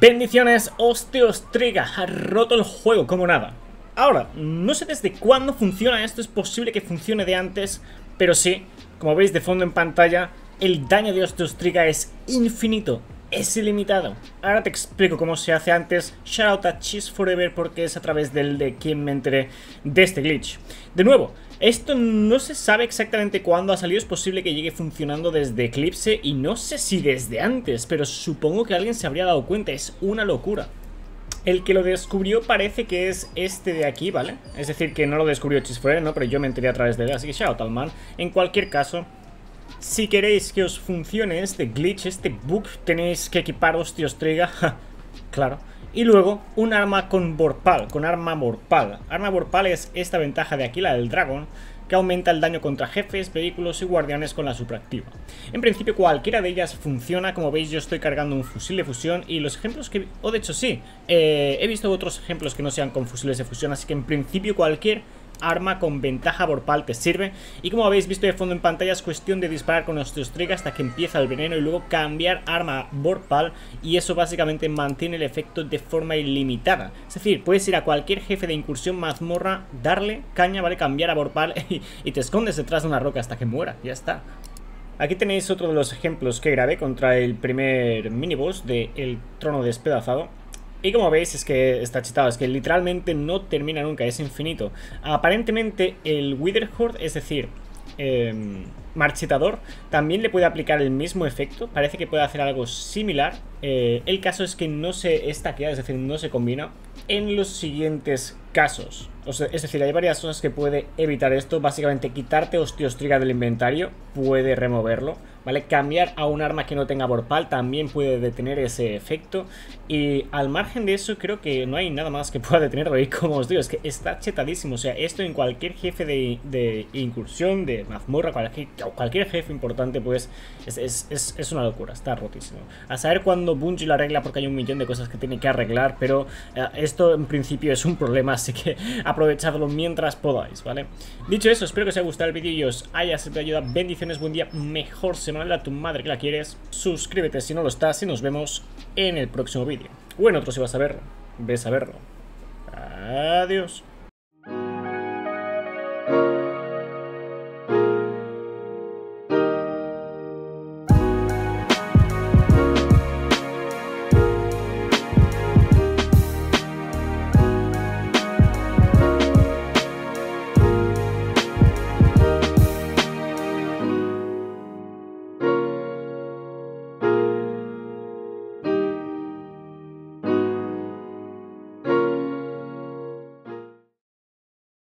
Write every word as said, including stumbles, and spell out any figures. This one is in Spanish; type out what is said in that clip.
Bendiciones, Osteostriga ha roto el juego como nada. Ahora, no sé desde cuándo funciona esto, es posible que funcione de antes, pero sí, como veis de fondo en pantalla, el daño de Osteostriga es infinito, es ilimitado. Ahora te explico cómo se hace antes. Shout out a Cheese Forever porque es a través del de quien me enteré de este glitch. De nuevo, esto no se sabe exactamente cuándo ha salido, es posible que llegue funcionando desde Eclipse y no sé si desde antes, pero supongo que alguien se habría dado cuenta, es una locura. El que lo descubrió parece que es este de aquí, ¿vale? Es decir, que no lo descubrió Cheese Forever, ¿no? Pero yo me enteré a través de él, así que shout out al man. En cualquier caso, si queréis que os funcione este glitch, este bug, tenéis que equipar Osteostriga, claro. Y luego un arma con Vorpal, con arma Vorpal. Arma Vorpal es esta ventaja de aquí, la del dragón, que aumenta el daño contra jefes, vehículos y guardianes con la supraactiva. En principio cualquiera de ellas funciona, como veis yo estoy cargando un fusil de fusión y los ejemplos que... O oh, de hecho sí, eh, he visto otros ejemplos que no sean con fusiles de fusión, así que en principio cualquier arma con ventaja Vorpal te sirve. Y como habéis visto de fondo en pantalla es cuestión de disparar con Osteostriga hasta que empieza el veneno y luego cambiar arma Vorpal, y eso básicamente mantiene el efecto de forma ilimitada. Es decir, puedes ir a cualquier jefe de incursión, mazmorra, darle caña, vale, cambiar a Vorpal y, y te escondes detrás de una roca hasta que muera, ya está. Aquí tenéis otro de los ejemplos que grabé contra el primer miniboss de El Trono Despedazado. Y como veis es que está chetado, es que literalmente no termina nunca, es infinito. Aparentemente el Witherhoard, es decir, eh, Marchitador, también le puede aplicar el mismo efecto. Parece que puede hacer algo similar. eh, El caso es que no se estaquea, es decir, no se combina en los siguientes casos. O sea, es decir, hay varias cosas que puede evitar esto. Básicamente quitarte Osteostriga del inventario, puede removerlo, ¿vale? Cambiar a un arma que no tenga Vorpal también puede detener ese efecto. Y al margen de eso creo que no hay nada más que pueda detenerlo. Y como os digo, es que está chetadísimo. O sea, esto en cualquier jefe de, de incursión, de mazmorra, cualquier, cualquier jefe importante, pues es, es, es, es una locura, está rotísimo. A saber cuándo Bungie lo arregla, porque hay un millón de cosas que tiene que arreglar, pero eh, esto en principio es un problema, así que aprovechadlo mientras podáis, ¿vale? Dicho eso, espero que os haya gustado el vídeo y os haya servido de ayuda. Bendiciones, buen día, mejor semana a tu madre que la quieres. Suscríbete si no lo estás y nos vemos en el próximo vídeo. O en otro si vas a verlo. Ves a verlo. Adiós.